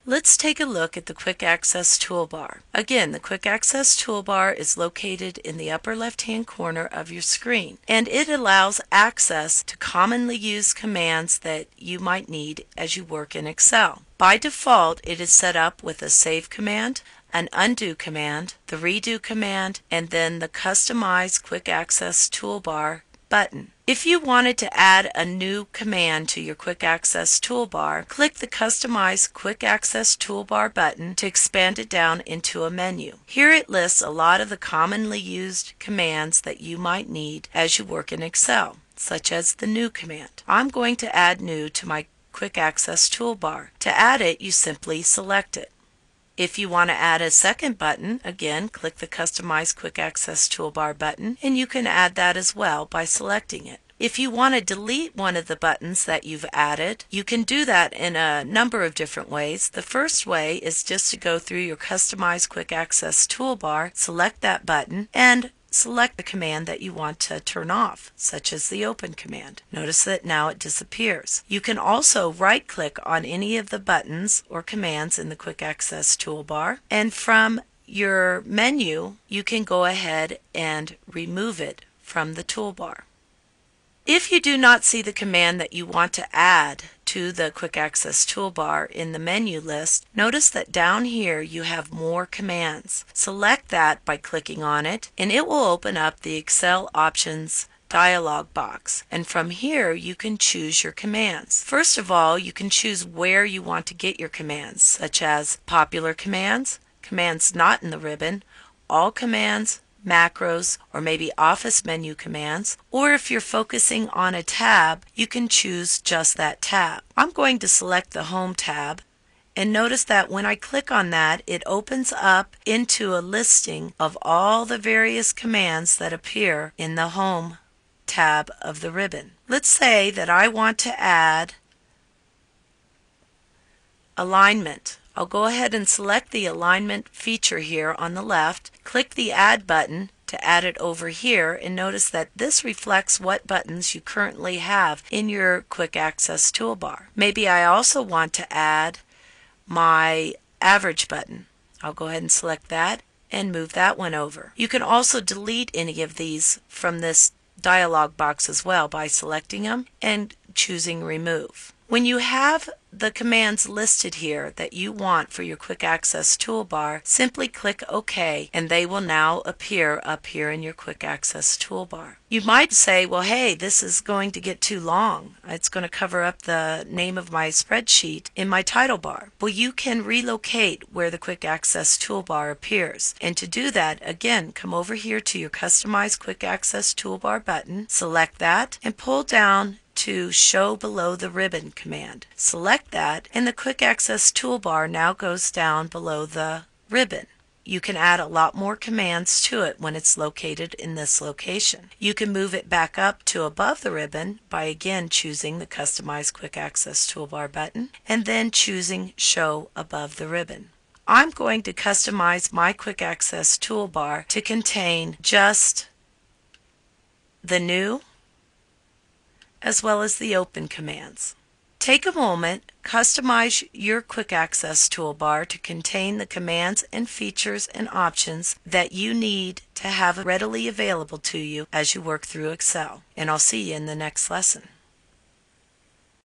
Let's take a look at the Quick Access Toolbar. Again, the Quick Access Toolbar is located in the upper left-hand corner of your screen, and it allows access to commonly used commands that you might need as you work in Excel. By default, it is set up with a Save command, an Undo command, the Redo command, and then the Customize Quick Access Toolbar button. If you wanted to add a new command to your Quick Access Toolbar, click the Customize Quick Access Toolbar button to expand it down into a menu. Here it lists a lot of the commonly used commands that you might need as you work in Excel, such as the New command. I'm going to add New to my Quick Access Toolbar. To add it, you simply select it. If you want to add a second button, again, click the Customize Quick Access Toolbar button, and you can add that as well by selecting it. If you want to delete one of the buttons that you've added, you can do that in a number of different ways. The first way is just to go through your Customize Quick Access Toolbar, select that button, and select the command that you want to turn off, such as the Open command. Notice that now it disappears. You can also right-click on any of the buttons or commands in the Quick Access Toolbar, and from your menu, you can go ahead and remove it from the toolbar. If you do not see the command that you want to add to the Quick Access Toolbar in the menu list, notice that down here you have more commands. Select that by clicking on it, and it will open up the Excel Options dialog box. And from here you can choose your commands. First of all, you can choose where you want to get your commands, such as popular commands, commands not in the ribbon, all commands, macros, or maybe office menu commands, or if you're focusing on a tab, you can choose just that tab. I'm going to select the Home tab, and notice that when I click on that, it opens up into a listing of all the various commands that appear in the Home tab of the ribbon. Let's say that I want to add alignment. I'll go ahead and select the alignment feature here on the left, click the Add button to add it over here, and notice that this reflects what buttons you currently have in your Quick Access Toolbar. Maybe I also want to add my Average button. I'll go ahead and select that and move that one over. You can also delete any of these from this dialog box as well by selecting them and choosing Remove. When you have the commands listed here that you want for your Quick Access Toolbar, simply click OK, and they will now appear up here in your Quick Access Toolbar. You might say, well, hey, this is going to get too long. It's going to cover up the name of my spreadsheet in my title bar. Well, you can relocate where the Quick Access Toolbar appears. And to do that, again, come over here to your Customize Quick Access Toolbar button, select that, and pull down to Show Below the Ribbon command. Select that, and the Quick Access Toolbar now goes down below the ribbon. You can add a lot more commands to it when it's located in this location. You can move it back up to above the ribbon by again choosing the Customize Quick Access Toolbar button and then choosing Show Above the Ribbon. I'm going to customize my Quick Access Toolbar to contain just the New as well as the Open commands. Take a moment, customize your Quick Access Toolbar to contain the commands and features and options that you need to have readily available to you as you work through Excel. And I'll see you in the next lesson.